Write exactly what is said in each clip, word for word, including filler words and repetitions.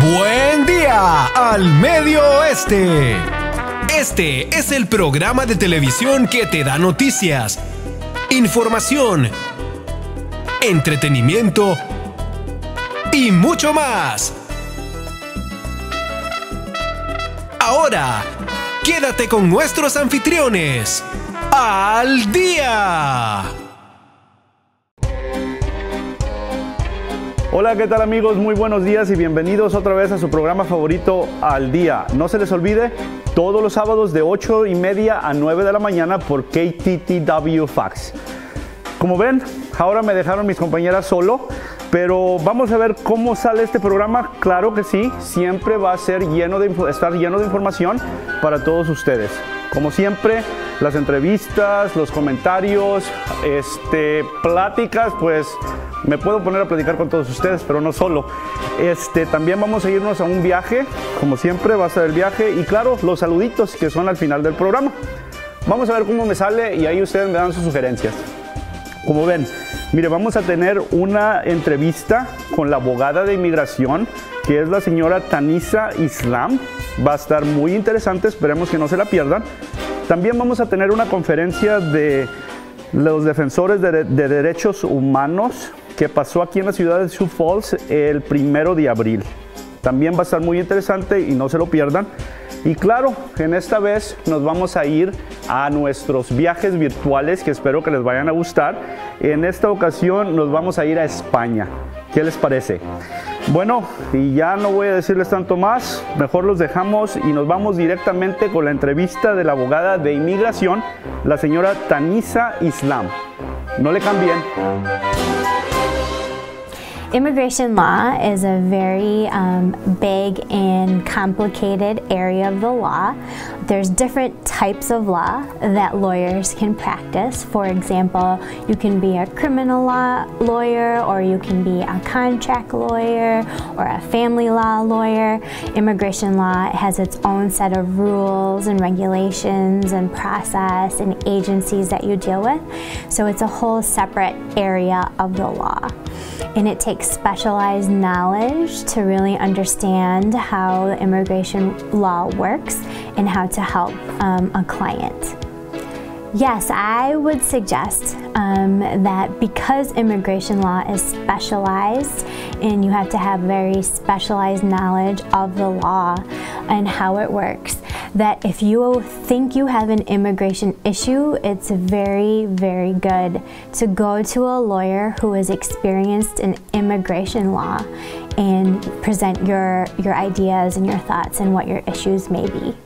Buen día al Medio Oeste. Este es el programa de televisión que te da noticias, información, entretenimiento y mucho más. Ahora, quédate con nuestros anfitriones. ¡Al día! Hola, ¿qué tal amigos? Muy buenos días y bienvenidos otra vez a su programa favorito, Al Día. No se les olvide, todos los sábados de ocho y media a nueve de la mañana por K T T W Fax. Como ven, ahora me dejaron mis compañeras solo, pero vamos a ver cómo sale este programa. Claro que sí, siempre va a ser lleno de, estar lleno de información para todos ustedes. Como siempre, las entrevistas, los comentarios, este, pláticas, pues me puedo poner a platicar con todos ustedes, pero no solo. Este, también vamos a irnos a un viaje, como siempre va a ser el viaje, y claro, los saluditos que son al final del programa. Vamos a ver cómo me sale y ahí ustedes me dan sus sugerencias. Como ven, mire, vamos a tener una entrevista con la abogada de inmigración, que es la señora Tanisa Islam. Va a estar muy interesante, esperemos que no se la pierdan. También vamos a tener una conferencia de los defensores de, de derechos humanos que pasó aquí en la ciudad de Sioux Falls el primero de abril. También va a estar muy interesante y no se lo pierdan. Y claro, en esta vez nos vamos a ir a nuestros viajes virtuales que espero que les vayan a gustar. En esta ocasión nos vamos a ir a España. ¿Qué les parece? Bueno, y ya no voy a decirles tanto más, mejor los dejamos y nos vamos directamente con la entrevista de la abogada de inmigración, la señora Tanisa Islam. No le cambien. Immigration law is a very um, big and complicated area of the law. There's different types of law that lawyers can practice. For example, you can be a criminal law lawyer, or you can be a contract lawyer, or a family law lawyer. Immigration law has its own set of rules and regulations and process and agencies that you deal with. So it's a whole separate area of the law. And it takes specialized knowledge to really understand how the immigration law works and how to help um, a client. Yes, I would suggest um, that because immigration law is specialized and you have to have very specialized knowledge of the law and how it works, that if you think you have an immigration issue, it's very, very good to go to a lawyer who is experienced in immigration law and present your, your ideas and your thoughts and what your issues may be.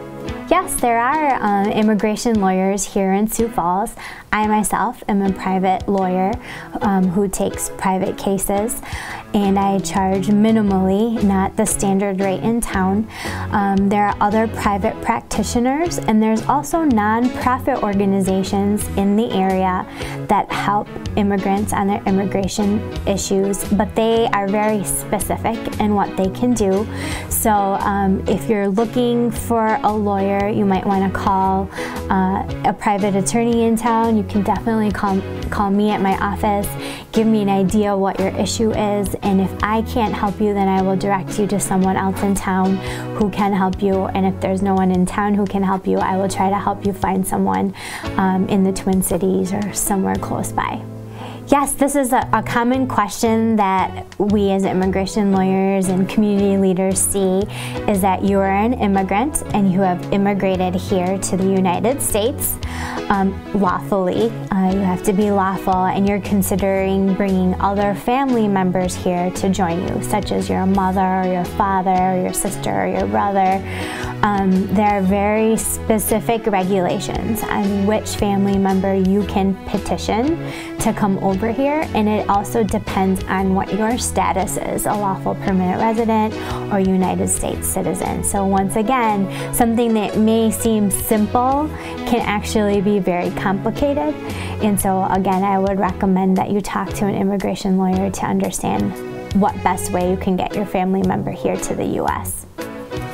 Yes, there are um, immigration lawyers here in Sioux Falls. I myself am a private lawyer um, who takes private cases, and I charge minimally, not the standard rate in town. Um, there are other private practitioners, and there's also non-profit organizations in the area that help immigrants on their immigration issues, but they are very specific in what they can do. So um, if you're looking for a lawyer, you might want to call uh, a private attorney in town. You can definitely call, call me at my office, give me an idea what your issue is, and if I can't help you, then I will direct you to someone else in town who can help you, and if there's no one in town who can help you, I will try to help you find someone um, in the Twin Cities or somewhere close by. Yes, this is a, a common question that we as immigration lawyers and community leaders see, is that you are an immigrant and you have immigrated here to the United States um, lawfully. Uh, you have to be lawful, and you're considering bringing other family members here to join you, such as your mother or your father or your sister or your brother. Um, there are very specific regulations on which family member you can petition to come over here, and it also depends on what your status is, a lawful permanent resident or United States citizen. So once again, something that may seem simple can actually be very complicated, and so again, I would recommend that you talk to an immigration lawyer to understand what best way you can get your family member here to the U S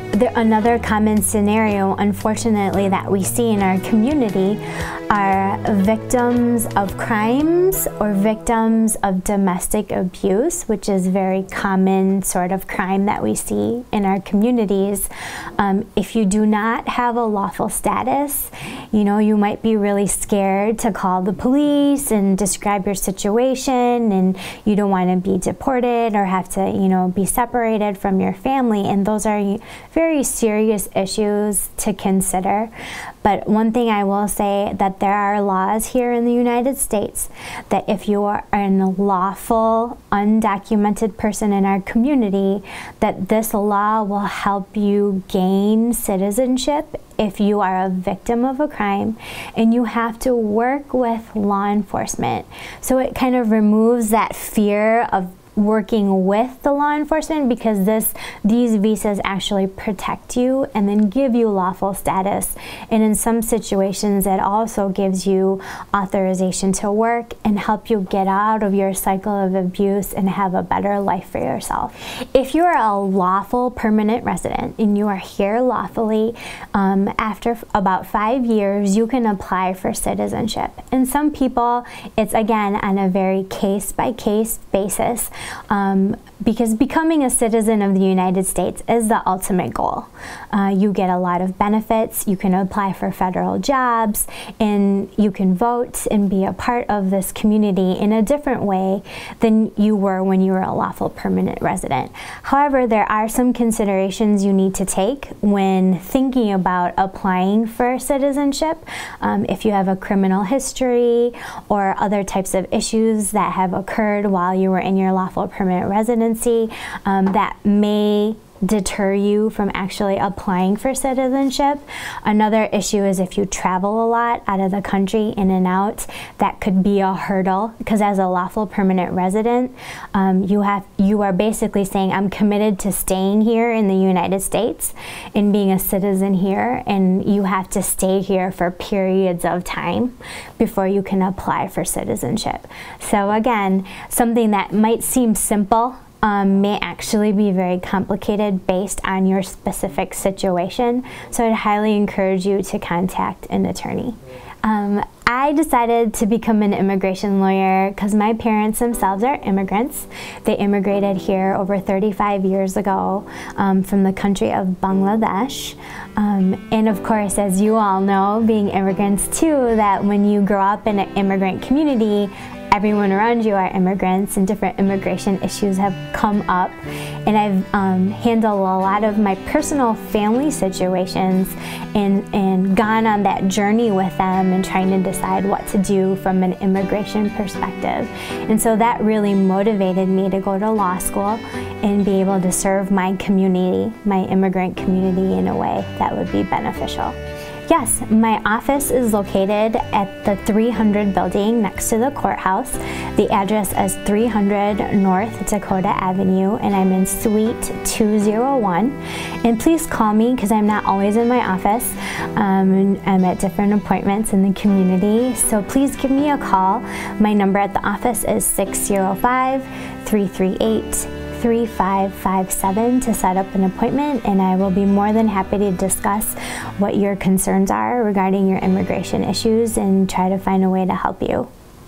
there, another common scenario, unfortunately, that we see in our community are victims of crimes or victims of domestic abuse, which is a very common sort of crime that we see in our communities. Um, if you do not have a lawful status, you know, you might be really scared to call the police and describe your situation, and you don't want to be deported or have to, you know, be separated from your family, and those are very serious issues to consider. But one thing I will say, that there are laws here in the United States that if you are a lawful, undocumented person in our community, that this law will help you gain citizenship if you are a victim of a crime, and you have to work with law enforcement. So it kind of removes that fear of working with the law enforcement, because this these visas actually protect you and then give you lawful status, and in some situations it also gives you authorization to work and help you get out of your cycle of abuse and have a better life for yourself. If you are a lawful permanent resident and you are here lawfully, um, after about five years you can apply for citizenship. And some people, it's again on a very case-by-case basis. Um, because becoming a citizen of the United States is the ultimate goal. Uh, you get a lot of benefits, you can apply for federal jobs, and you can vote and be a part of this community in a different way than you were when you were a lawful permanent resident. However, there are some considerations you need to take when thinking about applying for citizenship. Um, if you have a criminal history or other types of issues that have occurred while you were in your lawful permanent residency, um, that may deter you from actually applying for citizenship. Another issue is if you travel a lot out of the country, in and out, that could be a hurdle, because as a lawful permanent resident, um, you have you are basically saying, I'm committed to staying here in the United States and being a citizen here, and you have to stay here for periods of time before you can apply for citizenship. So again, something that might seem simple Um, may actually be very complicated based on your specific situation. So I'd highly encourage you to contact an attorney. Um, I decided to become an immigration lawyer because my parents themselves are immigrants. They immigrated here over thirty-five years ago um, from the country of Bangladesh. Um, and of course, as you all know, being immigrants too, that when you grow up in an immigrant community, everyone around you are immigrants, and different immigration issues have come up. And I've um, handled a lot of my personal family situations and, and gone on that journey with them and trying to decide what to do from an immigration perspective. And so that really motivated me to go to law school and be able to serve my community, my immigrant community, in a way that would be beneficial. Yes, my office is located at the three hundred building next to the courthouse. The address is three hundred North Dakota Avenue, and I'm in Suite two oh one. And please call me, because I'm not always in my office. Um, I'm at different appointments in the community, so please give me a call. My number at the office is six oh five, three three eight, three five five seven to set up an appointment, and I will be more than happy to discuss what your concerns are regarding your immigration issues and try to find a way to help you.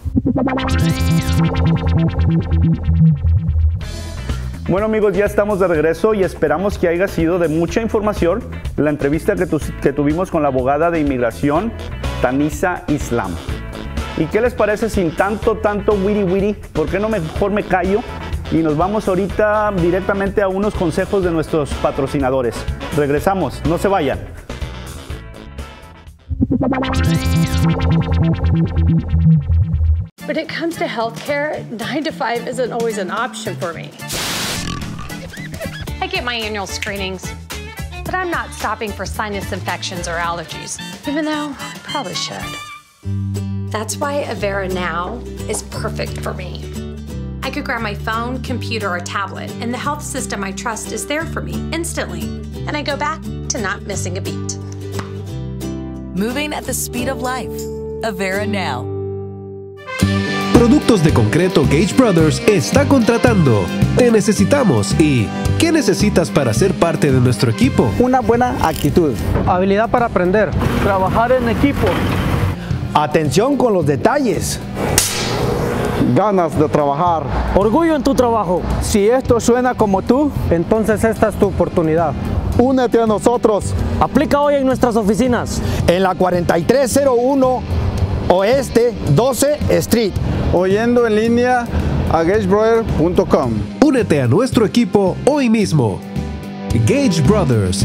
Bueno amigos, ya estamos de regreso y esperamos que haya sido de mucha información la entrevista que, tu, que tuvimos con la abogada de inmigración, Tanisa Islam. ¿Y qué les parece sin tanto, tanto wiri wiri? ¿Por qué no mejor me callo? Y nos vamos ahorita directamente a unos consejos de nuestros patrocinadores. Regresamos, no se vayan. When it comes to healthcare, nine to five isn't always an option for me. I get my annual screenings, but I'm not stopping for sinus infections or allergies, even though I probably should. That's why Avera Now is perfect for me. I could grab my phone, computer, or tablet, and the health system I trust is there for me instantly. And I go back to not missing a beat. Moving at the speed of life. Avera Now. Productos de Concreto Gage Brothers está contratando. Te necesitamos y ¿qué necesitas para ser parte de nuestro equipo? Una buena actitud. Habilidad para aprender. Trabajar en equipo. Atención con los detalles. Ganas de trabajar. Orgullo en tu trabajo. Si esto suena como tú, entonces esta es tu oportunidad. Únete a nosotros. Aplica hoy en nuestras oficinas. En la cuarenta y tres cero uno Oeste doce Street. Oyendo en línea a gage brother punto com. Únete a nuestro equipo hoy mismo. Gage Brothers.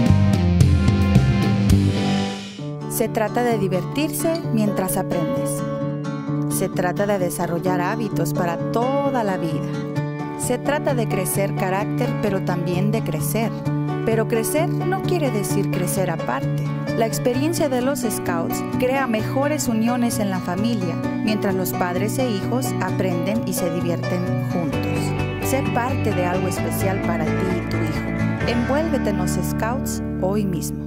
Se trata de divertirse mientras aprendes. Se trata de desarrollar hábitos para toda la vida. Se trata de crecer carácter, pero también de crecer. Pero crecer no quiere decir crecer aparte. La experiencia de los Scouts crea mejores uniones en la familia, mientras los padres e hijos aprenden y se divierten juntos. Sé parte de algo especial para ti y tu hijo. Envuélvete en los Scouts hoy mismo.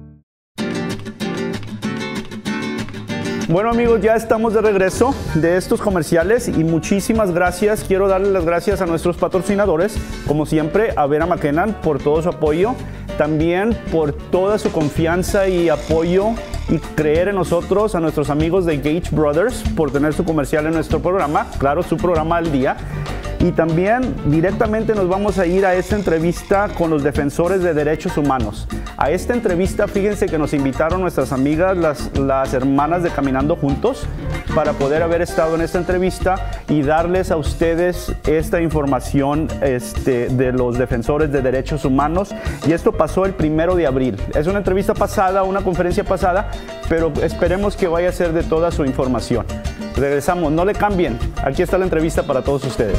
Bueno amigos, ya estamos de regreso de estos comerciales y muchísimas gracias. Quiero darle las gracias a nuestros patrocinadores, como siempre a Vera McKenna por todo su apoyo, también por toda su confianza y apoyo y creer en nosotros, a nuestros amigos de Gage Brothers por tener su comercial en nuestro programa, claro, su programa al día. Y también directamente nos vamos a ir a esta entrevista con los defensores de derechos humanos. A esta entrevista, fíjense que nos invitaron nuestras amigas, las, las hermanas de Caminando Juntos, para poder haber estado en esta entrevista y darles a ustedes esta información este, de los defensores de derechos humanos. Y esto pasó el primero de abril. Es una entrevista pasada, una conferencia pasada, pero esperemos que vaya a ser de toda su información. Regresamos, no le cambien. Aquí está la entrevista para todos ustedes.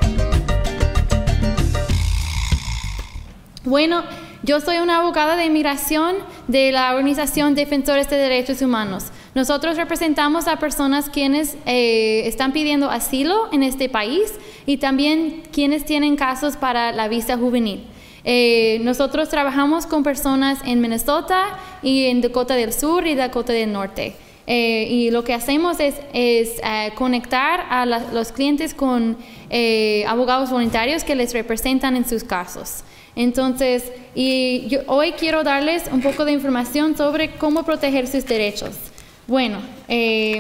Bueno, yo soy una abogada de inmigración de la organización Defensores de Derechos Humanos. Nosotros representamos a personas quienes eh, están pidiendo asilo en este país y también quienes tienen casos para la visa juvenil. Eh, nosotros trabajamos con personas en Minnesota y en Dakota del Sur y Dakota del Norte. Eh, y lo que hacemos es, es eh, conectar a la, los clientes con eh, abogados voluntarios que les representan en sus casos. Entonces, y yo hoy quiero darles un poco de información sobre cómo proteger sus derechos. Bueno, eh,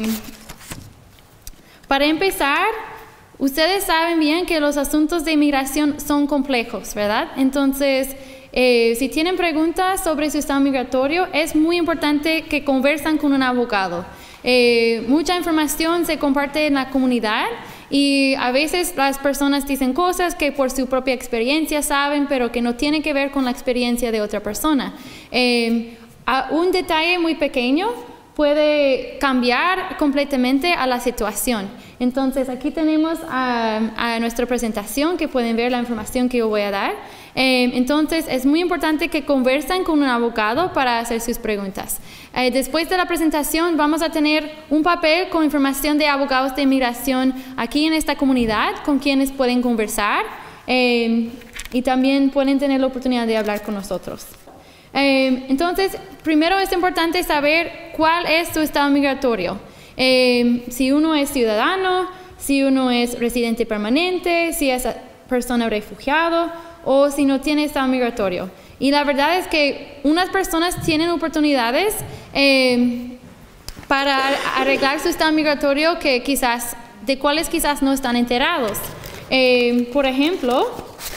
para empezar, ustedes saben bien que los asuntos de inmigración son complejos, ¿verdad? Entonces, eh, si tienen preguntas sobre su estado migratorio, es muy importante que conversen con un abogado. Eh, mucha información se comparte en la comunidad y a veces las personas dicen cosas que por su propia experiencia saben, pero que no tienen que ver con la experiencia de otra persona. Eh, a un detalle muy pequeño puede cambiar completamente a la situación. Entonces aquí tenemos a, a nuestra presentación, que pueden ver la información que yo voy a dar. Eh, entonces es muy importante que conversen con un abogado para hacer sus preguntas. Eh, después de la presentación vamos a tener un papel con información de abogados de inmigración aquí en esta comunidad con quienes pueden conversar eh, y también pueden tener la oportunidad de hablar con nosotros. Eh, entonces, primero es importante saber cuál es su estado migratorio. Eh, si uno es ciudadano, si uno es residente permanente, si es persona refugiado o si no tiene estado migratorio. Y la verdad es que unas personas tienen oportunidades eh, para arreglar su estado migratorio que quizás, de cuales quizás no están enterados. Eh, por ejemplo,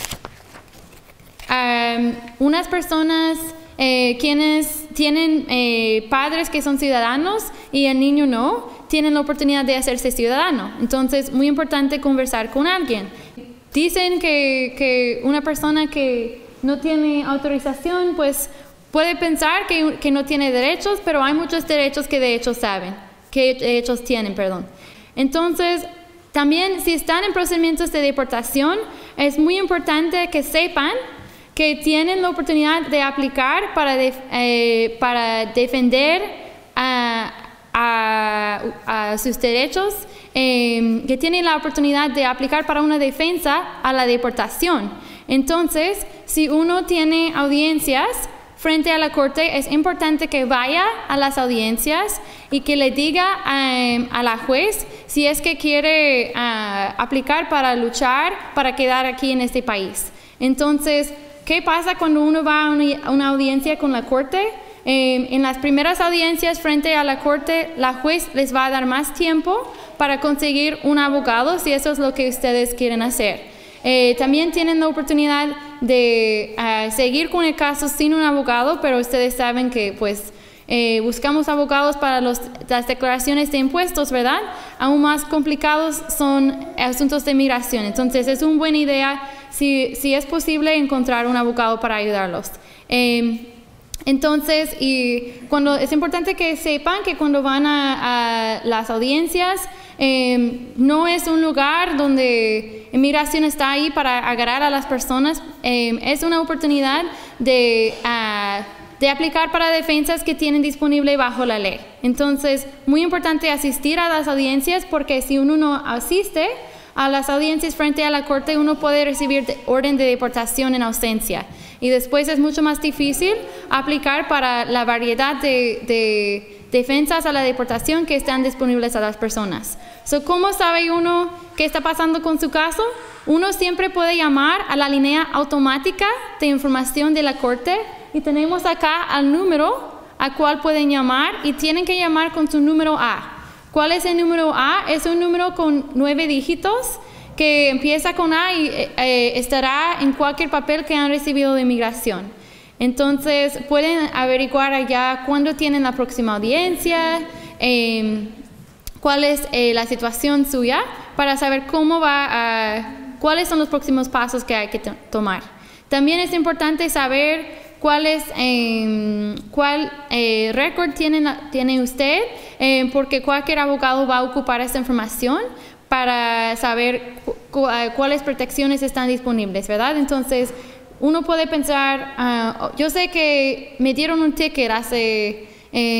um, unas personas Eh, quienes tienen eh, padres que son ciudadanos y el niño no, tienen la oportunidad de hacerse ciudadano. Entonces, muy importante conversar con alguien. Dicen que, que una persona que no tiene autorización, pues puede pensar que, que no tiene derechos, pero hay muchos derechos que de hecho saben, que derechos tienen, perdón. Entonces, también si están en procedimientos de deportación, es muy importante que sepan que tienen la oportunidad de aplicar para, def, eh, para defender a, a, a sus derechos, eh, que tienen la oportunidad de aplicar para una defensa a la deportación. Entonces, si uno tiene audiencias frente a la corte, es importante que vaya a las audiencias y que le diga um, a la juez si es que quiere uh, aplicar para luchar, para quedar aquí en este país. Entonces, ¿qué pasa cuando uno va a una, a una audiencia con la corte? Eh, en las primeras audiencias frente a la corte, la juez les va a dar más tiempo para conseguir un abogado si eso es lo que ustedes quieren hacer. Eh, también tienen la oportunidad de uh, seguir con el caso sin un abogado, pero ustedes saben que pues eh, buscamos abogados para los, las declaraciones de impuestos, ¿verdad? Aún más complicados son asuntos de migración. Entonces es una buena idea si, si es posible encontrar un abogado para ayudarlos. Eh, Entonces, y cuando, es importante que sepan que cuando van a, a las audiencias, eh, no es un lugar donde inmigración está ahí para agarrar a las personas, eh, es una oportunidad de, uh, de aplicar para defensas que tienen disponible bajo la ley. Entonces, muy importante asistir a las audiencias, porque si uno no asiste a las audiencias frente a la corte, uno puede recibir de, orden de deportación en ausencia. Y después es mucho más difícil aplicar para la variedad de, de defensas a la deportación que están disponibles a las personas. So, ¿cómo sabe uno qué está pasando con su caso? Uno siempre puede llamar a la línea automática de información de la corte, y tenemos acá al número a cual pueden llamar, y tienen que llamar con su número A. ¿Cuál es el número A? Es un número con nueve dígitos que empieza con A y eh, estará en cualquier papel que han recibido de inmigración. Entonces, pueden averiguar allá cuándo tienen la próxima audiencia, eh, cuál es eh, la situación suya, para saber cómo va a, cuáles son los próximos pasos que hay que tomar. También es importante saber cuál es, eh, cuál eh, récord tiene, tiene usted, eh, porque cualquier abogado va a ocupar esa información para saber cu cu cuáles protecciones están disponibles, ¿verdad? Entonces, uno puede pensar, uh, yo sé que me dieron un ticket hace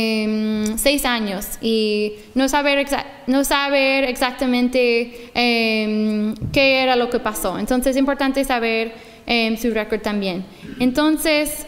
eh, seis años y no saber, exa no saber exactamente eh, qué era lo que pasó. Entonces, es importante saber eh, su récord también. Entonces,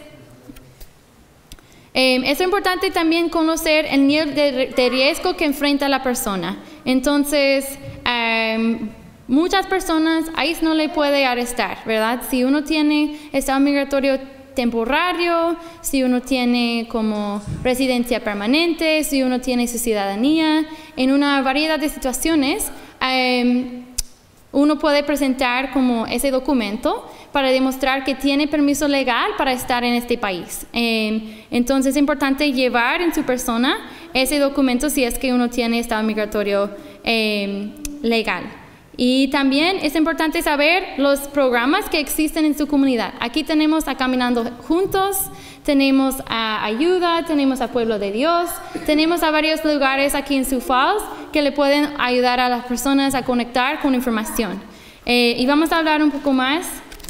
eh, es importante también conocer el nivel de, de riesgo que enfrenta la persona. Entonces, um, muchas personas, I C E no le puede arrestar, ¿verdad? Si uno tiene estado migratorio temporario, si uno tiene como residencia permanente, si uno tiene su ciudadanía, en una variedad de situaciones, um, uno puede presentar como ese documento para demostrar que tiene permiso legal para estar en este país. Eh, entonces es importante llevar en su persona ese documento si es que uno tiene estado migratorio eh, legal. Y también es importante saber los programas que existen en su comunidad. Aquí tenemos a Caminando Juntos, tenemos a Ayuda, tenemos a Pueblo de Dios, tenemos a varios lugares aquí en Sioux Falls que le pueden ayudar a las personas a conectar con información. Eh, y vamos a hablar un poco más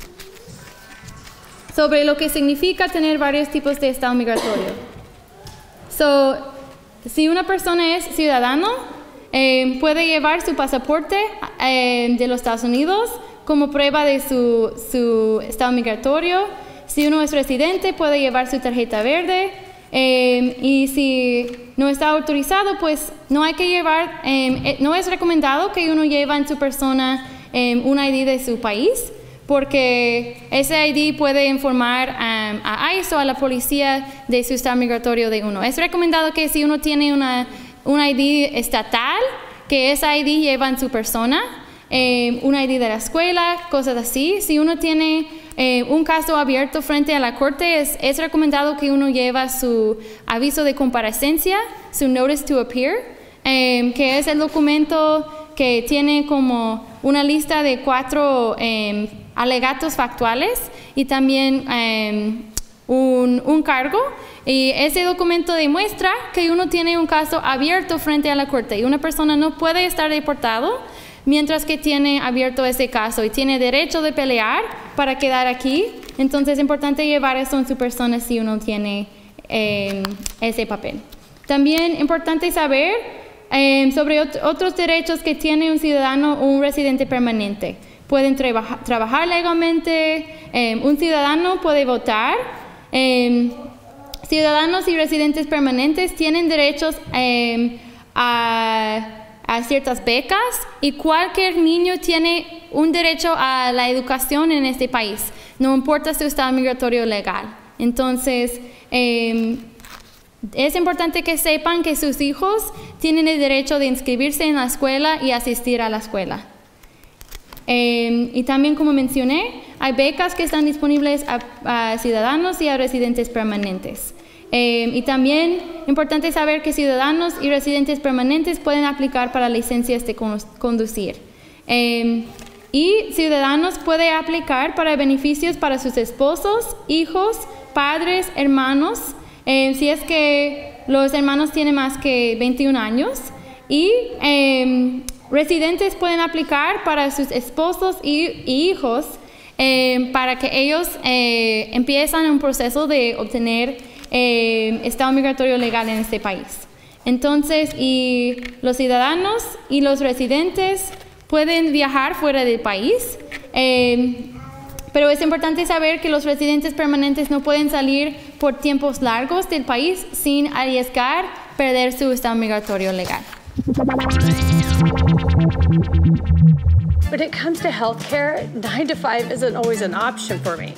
sobre lo que significa tener varios tipos de estado migratorio. So, si una persona es ciudadano, eh, puede llevar su pasaporte eh, de los Estados Unidos como prueba de su, su estado migratorio. Si uno es residente, puede llevar su tarjeta verde. Eh, y si no está autorizado, pues no hay que llevar, eh, no es recomendado que uno lleve en su persona eh, un I D de su país, porque ese I D puede informar um, a I C E o a la policía de su estado migratorio de uno. Es recomendado que si uno tiene una, un I D estatal, que ese I D lleva en su persona, eh, un I D de la escuela, cosas así. Si uno tiene eh, un caso abierto frente a la corte, es, es recomendado que uno lleve su aviso de comparecencia, su Notice to Appear, eh, que es el documento que tiene como una lista de cuatro eh, alegatos factuales y también eh, un, un cargo, y ese documento demuestra que uno tiene un caso abierto frente a la corte y una persona no puede estar deportado mientras que tiene abierto ese caso y tiene derecho de pelear para quedar aquí. Entonces es importante llevar eso en su persona si uno tiene eh, ese papel. También es importante saber eh, sobre ot otros derechos que tiene un ciudadano o un residente permanente. Pueden traba trabajar legalmente, eh, un ciudadano puede votar, eh, ciudadanos y residentes permanentes tienen derechos eh, a, a ciertas becas y cualquier niño tiene un derecho a la educación en este país, no importa su estado migratorio legal. Entonces, eh, es importante que sepan que sus hijos tienen el derecho de inscribirse en la escuela y asistir a la escuela. Eh, y también, como mencioné, hay becas que están disponibles a, a ciudadanos y a residentes permanentes. Eh, y también es importante saber que ciudadanos y residentes permanentes pueden aplicar para licencias de conducir. Eh, y ciudadanos pueden aplicar para beneficios para sus esposos, hijos, padres, hermanos, eh, si es que los hermanos tienen más que veintiún años. Y eh, residentes pueden aplicar para sus esposos y, y hijos eh, para que ellos eh, empiezan un proceso de obtener eh, estado migratorio legal en este país. Entonces, y los ciudadanos y los residentes pueden viajar fuera del país, eh, pero es importante saber que los residentes permanentes no pueden salir por tiempos largos del país sin arriesgar perder su estado migratorio legal. When it comes to healthcare, nine to five isn't always an option for me.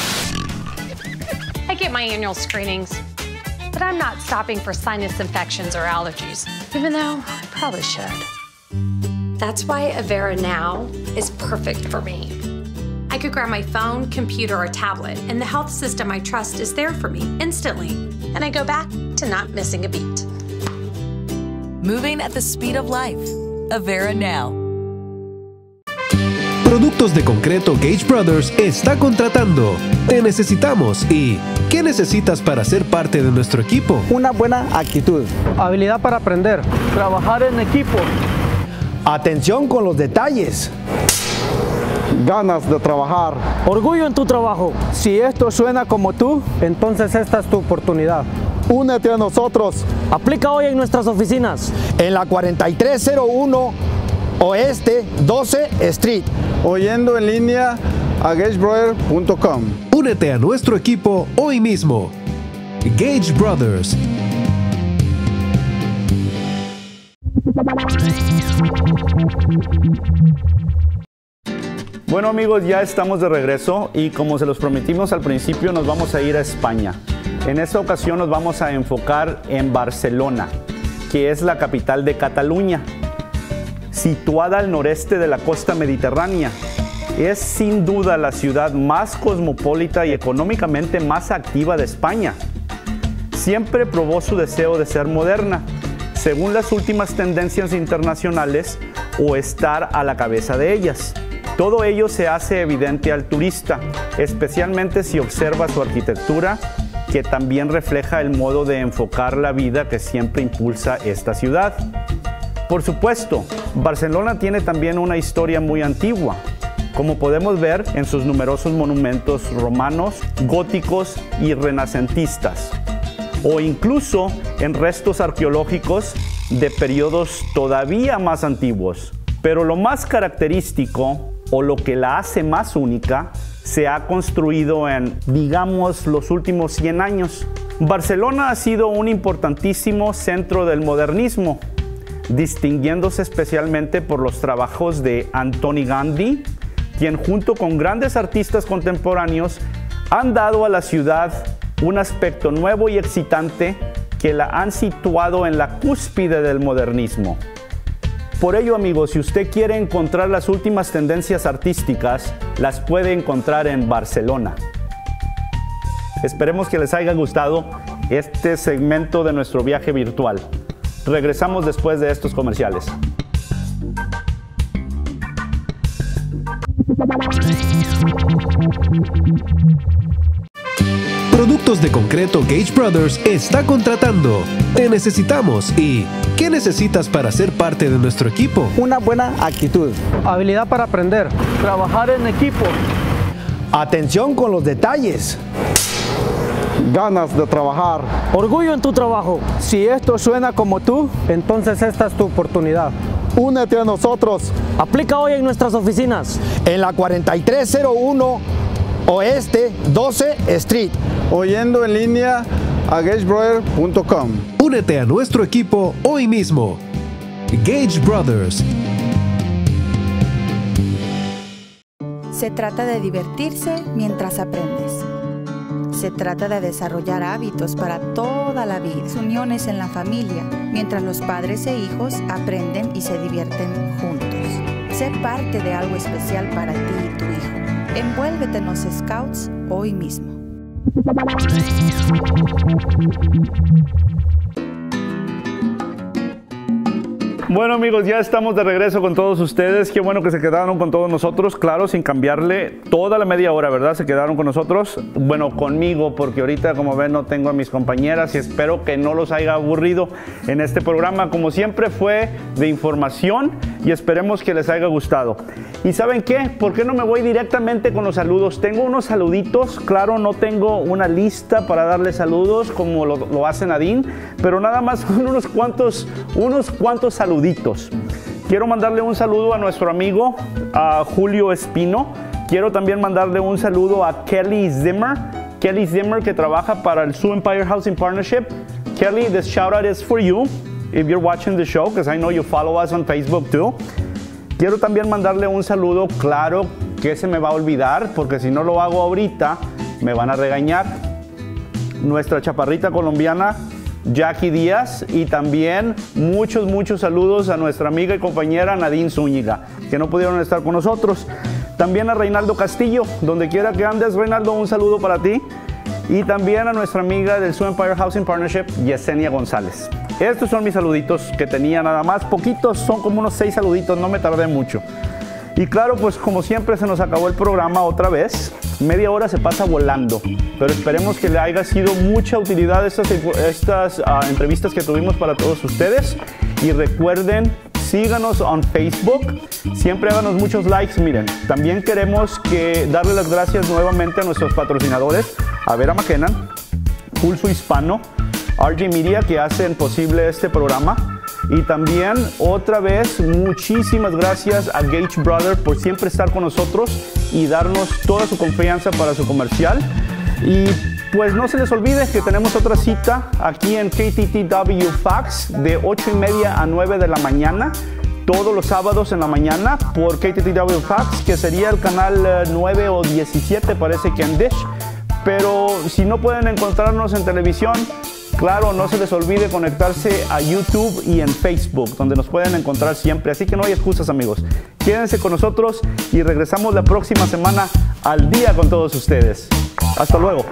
I get my annual screenings, but I'm not stopping for sinus infections or allergies, even though I probably should. That's why Avera Now is perfect for me. I could grab my phone, computer, or tablet, and the health system I trust is there for me instantly, and I go back to not missing a beat. Moving at the speed of life. Avera Now. Productos de Concreto Gage Brothers está contratando. Te necesitamos y ¿qué necesitas para ser parte de nuestro equipo? Una buena actitud. Habilidad para aprender. Trabajar en equipo. Atención con los detalles. Ganas de trabajar. Orgullo en tu trabajo. Si esto suena como tú, entonces esta es tu oportunidad. Únete a nosotros. Aplica hoy en nuestras oficinas. En la cuarenta y tres cero uno Oeste doce Street. Oyendo en línea a gage brothers punto com. Únete a nuestro equipo hoy mismo. Gage Brothers. Bueno amigos, ya estamos de regreso y como se los prometimos al principio, nos vamos a ir a España. En esta ocasión nos vamos a enfocar en Barcelona, que es la capital de Cataluña, situada al noreste de la costa mediterránea. Es sin duda la ciudad más cosmopolita y económicamente más activa de España. Siempre probó su deseo de ser moderna, según las últimas tendencias internacionales, o estar a la cabeza de ellas. Todo ello se hace evidente al turista, especialmente si observa su arquitectura, que también refleja el modo de enfocar la vida que siempre impulsa esta ciudad. Por supuesto, Barcelona tiene también una historia muy antigua, como podemos ver en sus numerosos monumentos romanos, góticos y renacentistas, o incluso en restos arqueológicos de periodos todavía más antiguos. Pero lo más característico, o lo que la hace más única, se ha construido en, digamos, los últimos cien años. Barcelona ha sido un importantísimo centro del modernismo, distinguiéndose especialmente por los trabajos de Antoni Gaudí, quien junto con grandes artistas contemporáneos han dado a la ciudad un aspecto nuevo y excitante que la han situado en la cúspide del modernismo. Por ello, amigos, si usted quiere encontrar las últimas tendencias artísticas, las puede encontrar en Barcelona. Esperemos que les haya gustado este segmento de nuestro viaje virtual. Regresamos después de estos comerciales. Productos de Concreto Gage Brothers está contratando. Te necesitamos y ¿qué necesitas para ser parte de nuestro equipo? Una buena actitud. Habilidad para aprender. Trabajar en equipo. Atención con los detalles. Ganas de trabajar. Orgullo en tu trabajo. Si esto suena como tú, entonces esta es tu oportunidad. Únete a nosotros. Aplica hoy en nuestras oficinas. En la cuarenta y tres cero uno Oeste doce Street. Oyendo en línea a gage brother punto com. Únete a nuestro equipo hoy mismo. Gage Brothers. Se trata de divertirse mientras aprendes. Se trata de desarrollar hábitos para toda la vida. Uniones en la familia, mientras los padres e hijos aprenden y se divierten juntos. Sé parte de algo especial para ti y tu hijo. Envuélvete en los Scouts hoy mismo. Bueno amigos, ya estamos de regreso con todos ustedes. Qué bueno que se quedaron con todos nosotros, claro, sin cambiarle toda la media hora, ¿verdad? Se quedaron con nosotros, bueno, conmigo, porque ahorita, como ven, no tengo a mis compañeras y espero que no los haya aburrido en este programa. Como siempre, fue de información y esperemos que les haya gustado. ¿Y saben qué? ¿Por qué no me voy directamente con los saludos? Tengo unos saluditos, claro, no tengo una lista para darles saludos como lo, lo hace Nadine, pero nada más son unos cuantos, unos cuantos saluditos. Quiero mandarle un saludo a nuestro amigo a Julio Espino. Quiero también mandarle un saludo a Kelly Zimmer. Kelly Zimmer, que trabaja para el Sioux Empire Housing Partnership. Kelly, this shout out is for you if you're watching the show, because I know you follow us on Facebook too. Quiero también mandarle un saludo, claro que se me va a olvidar, porque si no lo hago ahorita me van a regañar. Nuestra chaparrita colombiana Jackie Díaz, y también muchos, muchos saludos a nuestra amiga y compañera Nadine Zúñiga, que no pudieron estar con nosotros. También a Reinaldo Castillo, donde quiera que andes, Reinaldo, un saludo para ti. Y también a nuestra amiga del Sioux Empire Housing Partnership, Yesenia González. Estos son mis saluditos que tenía nada más, poquitos, son como unos seis saluditos, no me tardé mucho. Y claro, pues como siempre se nos acabó el programa otra vez. Media hora se pasa volando, pero esperemos que le haya sido mucha utilidad estas, estas uh, entrevistas que tuvimos para todos ustedes. Y recuerden, síganos en Facebook, siempre háganos muchos likes. Miren, también queremos que darle las gracias nuevamente a nuestros patrocinadores, a Vera McKenna, Pulso Hispano, R J Media, que hacen posible este programa. Y también otra vez muchísimas gracias a Gage Brother por siempre estar con nosotros y darnos toda su confianza para su comercial. Y pues no se les olvide que tenemos otra cita aquí en K T T W Fax de ocho y media a nueve de la mañana, todos los sábados en la mañana por K T T W Fax, que sería el canal nueve o diecisiete, parece que en Dish. Pero si no pueden encontrarnos en televisión, claro, no se les olvide conectarse a YouTube y en Facebook, donde nos pueden encontrar siempre. Así que no hay excusas, amigos. Quédense con nosotros y regresamos la próxima semana al día con todos ustedes. Hasta luego.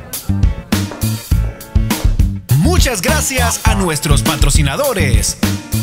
Muchas gracias a nuestros patrocinadores.